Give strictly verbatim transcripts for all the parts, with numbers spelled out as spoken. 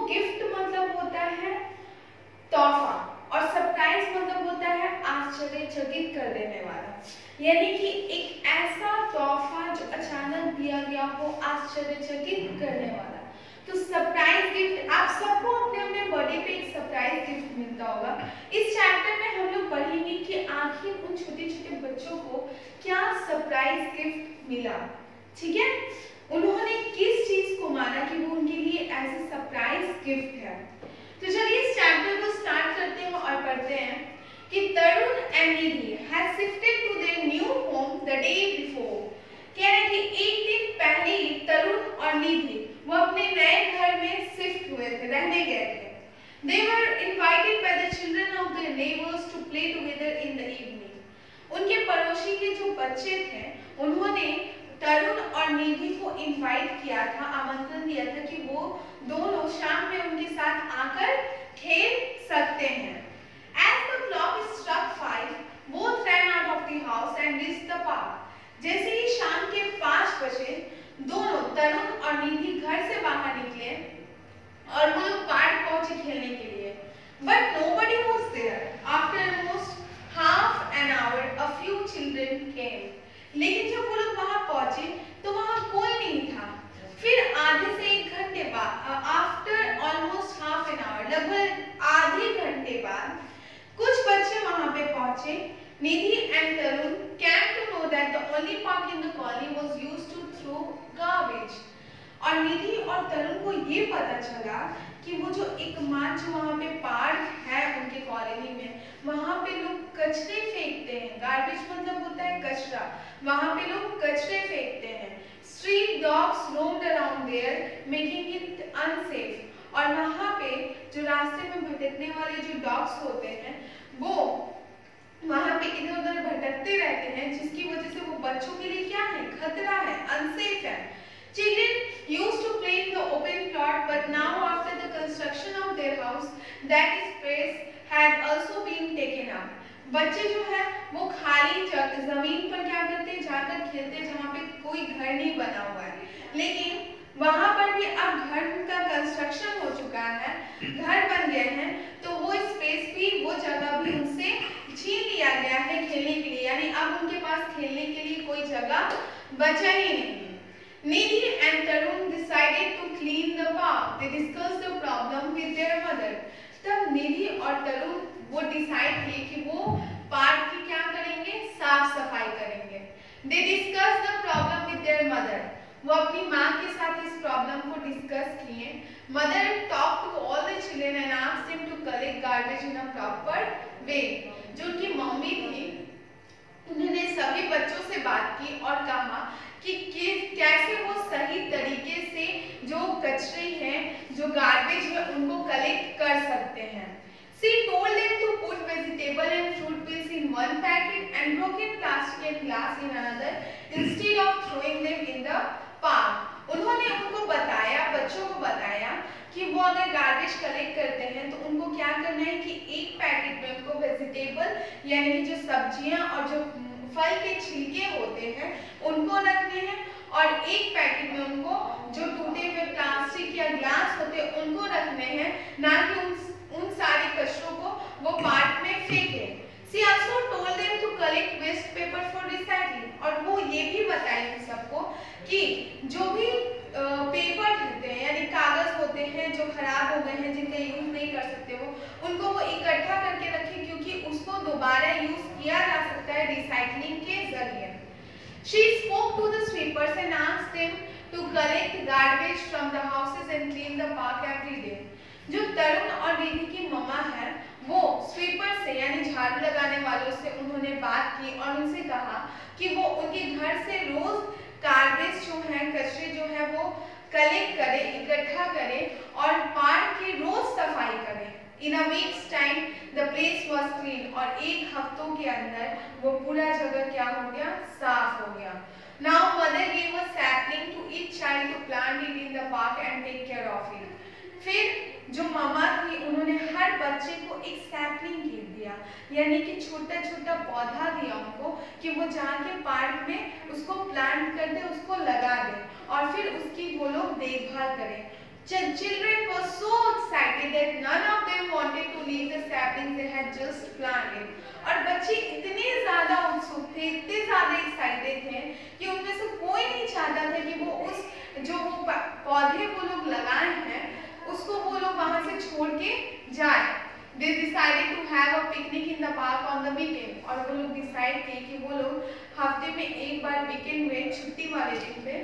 Gift मतलब होता है तोहफा और सरप्राइज मतलब होता है आश्चर्यचकित कर देने वाला, यानी कि एक ऐसा तोहफा जो अचानक दिया गया हो, आश्चर्यचकित करने वाला। तो सरप्राइज गिफ्ट, आप सबको अपने अपने बर्थडे पे एक सरप्राइज गिफ्ट मिलता होगा। इस चैप्टर में हम लोग पढ़ेंगे कि आखिर उन छोटे छोटे बच्चों को क्या सरप्राइज गिफ्ट मिला, ठीक है। उन्होंने किस चीज को माना कि वो उनके लिए एज ए सरप्राइज गिफ्ट है। तो चलिए इस चैप्टर को स्टार्ट करते हैं और पढ़ते हैं कि Tarun and Nidhi had shifted to their new home the day before. कह रहे कि एक दिन पहले ही तरुण और निधि वो अपने नए घर में शिफ्ट हुए थे, रहने गए थे। They were invited by the children of their neighbors to play together in the evening. उनके पड़ोसी के जो बच्चे थे उन्होंने तरुण और निधि को इनवाइट किया था, आमंत्रण दिया था कि वो दोनों शाम में उनके साथ आकर खेल सकते हैं। As the clock struck five, both ran out of the house and reached the park. जैसे ही शाम के पाँच बजे दोनों तरुण और निधि घर से बाहर निकले और वो लोग पार्क पहुंचे खेलने के लिए। But nobody was there. After almost half an hour, a few children came. लेकिन जब वो लोग वहां पहुंचे तो वहां कोई नहीं था। फिर आधे से एक घंटे बाद, after almost half an hour, लगभग आधे घंटे बाद कुछ बच्चे वहां पे पहुंचे। Nidhi and Tarun came to know that the only park in the colony was used to throw garbage. और निधि और तरुण को ये पता चला कि वो जो एकमात्र जो वहाँ पे पार्क है उनके कॉलोनी में, वहाँ पे लोग कचरे फेंकते हैं। गार्बेज मतलब होता है कचरा, वहाँ पे लोग कचरे फेंकते हैं। Street dogs roamed around there, making it unsafe. और वहाँ पे जो रास्ते में भटकने वाले जो डॉग्स होते हैं वो वहाँ पे इधर उधर भटकते रहते हैं, जिसकी वजह से वो बच्चों के लिए क्या है, खतरा है, अनसेफ है। Children used to play in the open plot, but now after the construction of their house, that space had also been taken up. बच्चे जो है वो खाली जमीन पर क्या करते हैं, जाकर खेलते हैं जहाँ पे कोई घर नहीं बना हुआ है। लेकिन वहाँ पर भी अब घर का कंस्ट्रक्शन हो चुका है, घर बन गए हैं, तो वो स्पेस भी, वो जगह भी उनसे छीन लिया गया है खेलने के लिए, यानी अब उनके पास खेलने के लिए कोई जगह बचा ही नहीं। Nidhi and Tarun decided to clean the park. They discussed the problem with their mother. तब निधि और तरुण वो डिसाइड किए कि वो पार्क की क्या करेंगे, साफ सफाई करेंगे। They discussed the problem with their mother. वो अपनी माँ के साथ इस प्रॉब्लम को डिस्कस किए। Mother talked to all the children and asked them to collect garbage in a proper way. जो उनकी मम्मी थी उन्होंने सभी बच्चों से बात की और कहा कि कैसे वो सही तरीके से जो कचरे हैं, जो गार्बेज है, उनको कलेक्ट कर सकते हैं। She told them to put vegetable and fruit peels in one packet and broken plastic and glass in another instead of throwing them in the park. उन्होंने उनको बताया, बच्चों को बताया कि वो अगर गार्बेज कलेक्ट करते हैं तो उनको क्या करना है कि एक पैकेट में उनको वेजिटेबल यानी कि जो सब्जियां और जो फल के छिलके होते हैं उनको रखने हैं, और एक पैकेट में उनको जो टूटे हुए प्लास्टिक या ग्लास होते हैं उनको रखने हैं, ना कि उन उन सारे कचरों को वो पार्क में फेंके। She also told them to collect waste paper for recycling. और वो ये भी बताएंगे सबको कि जो भी पेपर रहते हैं यानी कागज होते हैं जो खराब हो गए हैं, जिनका यूज नहीं कर सकते वो, उनको वो इकट्ठा करके रखें क्योंकि उसको दोबारा यूज किया जा सकता है रिसाइकलिंग के जरिए। She spoke to the sweepers and asked them to collect garbage from the houses and clean the park every day. जो तरुण और निधि की मम्मा है वो स्वीपर से यानी झाड़ू लगाने वालों से उन्होंने बात की और उनसे कहा कि वो उनके घर से रोज गार्बेज जो है, कचरे जो है वो कलेक्ट करे, इकट्ठा करे और पार्क की रोज सफाई करे। In a week's time, the place was clean. और एक हफ्तों के अंदर वो पूरा जगह क्या हो गया, साफ हो गया। Now mother gave a sapling to each child to plant it in the park and take care of it. फिर जो मामा थी उन्होंने हर बच्चे को एक सैपलिंग गिफ्ट दिया, यानी कि छोटा छोटा पौधा दिया उनको कि वो जाके पार्क में उसको प्लांट कर दे, उसको लगा दे और फिर उसकी वो लोग देखभाल करें। Children were so decided that none of them wanted to leave the saplings they had just planted. और बच्चे इतने ज़्यादा उत्सुक थे, इतने ज़्यादा एक्साइटेड थे कि उनमें से कोई नहीं चाहता था कि वो उस जो वो पौधे वो लोग लगाए हैं उसको वो लोग वहाँ से छोड़ के जाए. They decided to have a picnic in the park on the weekend. और वो लोग डिसाइड किए कि वो लोग हफ्ते में एक बार वीकेंड में छुट्टी वाले दिन पे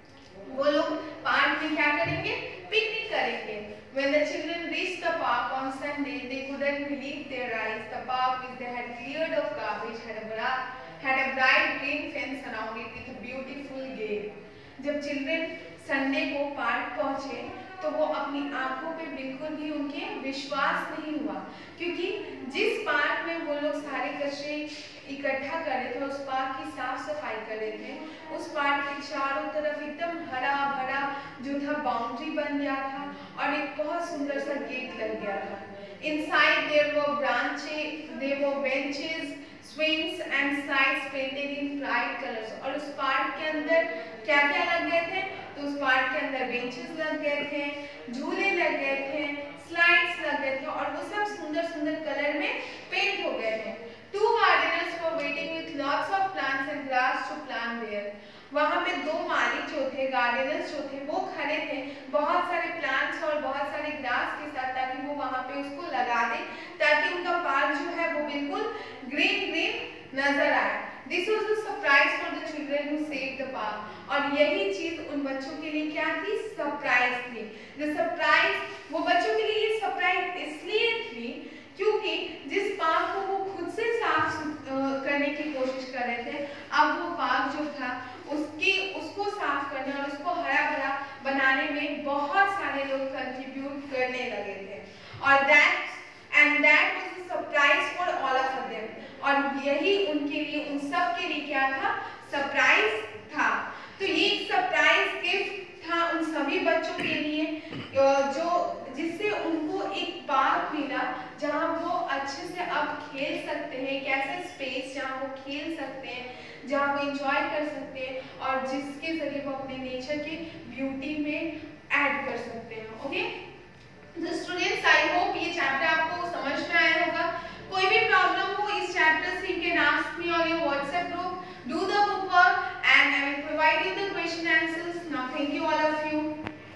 वो लोग पार्क में क्या करेंगे, पिकनिक करेंगे. When the children reached the park on Sunday, they couldn't believe their eyes. The park, which they had cleared of garbage, had a bright, had a bright green fence around it with a beautiful gate. जब children Sunday को park पहुंचे तो वो अपनी आंखों पे बिल्कुल भी उनके विश्वास नहीं हुआ, क्योंकि जिस पार्क में वो लोग सारे कचरे इकट्ठा कर रहे थे, उस पार्क की साफ सफाई कर रहे थे, उस पार्क के चारों तरफ एकदम हरा भरा जो था बाउंड्री बन गया था और एक बहुत सुंदर सा गेट लग गया था. Inside there were branches, there were benches, swings and slides painted in bright colors. और उस पार्क के अंदर क्या क्या लग गए थे, तो उस पार्क के अंदर बेंचेस लग गए थे, झूले लग गए थे, स्लाइड्स लग गए थे और वो सब सुंदर सुंदर कलर में पेंट हो गए थे. Two gardeners were waiting with lots of plants and grass to plant there. वहाँ पे दो माली जो थे, गार्डनर्स जो थे, वो खड़े थे बहुत सारे प्लांट्स और बहुत सारे ग्रास के साथ, ताकि वो वहाँ पे उसको लगा दें ताकि उनका पार्क जो है वो बिल्कुल ग्रीन ग्रीन नजर आए. This was a surprise for the children who saved the park. और यही चीज उन बच्चों के लिए क्या थी, सरप्राइज थी. The surprise, वो बच्चों के लिए ये सरप्राइज इसलिए थी क्योंकि जिस पार्क को वो खुद से साफ करने की कोशिश कर रहे थे, अब वो पार्क जो था उसकी उसको साफ करने और उसको हरा भरा बनाने में बहुत सारे लोग कंट्रीब्यूट करने लगे थे. और that and that was a surprise for all of them. और यही उनके लिए, उन सब के लिए क्या था, सरप्राइज था. तो ये एक सरप्राइज गिफ्ट था उन सभी बच्चों के लिए जो जिससे उनको एक पार्क मिला जहाँ वो अच्छे से अब खेल सकते हैं, एक ऐसा स्पेस जहाँ वो खेल सकते हैं, जहाँ वो एंजॉय कर सकते हैं और जिसके जरिए वो अपने नेचर के ब्यूटी में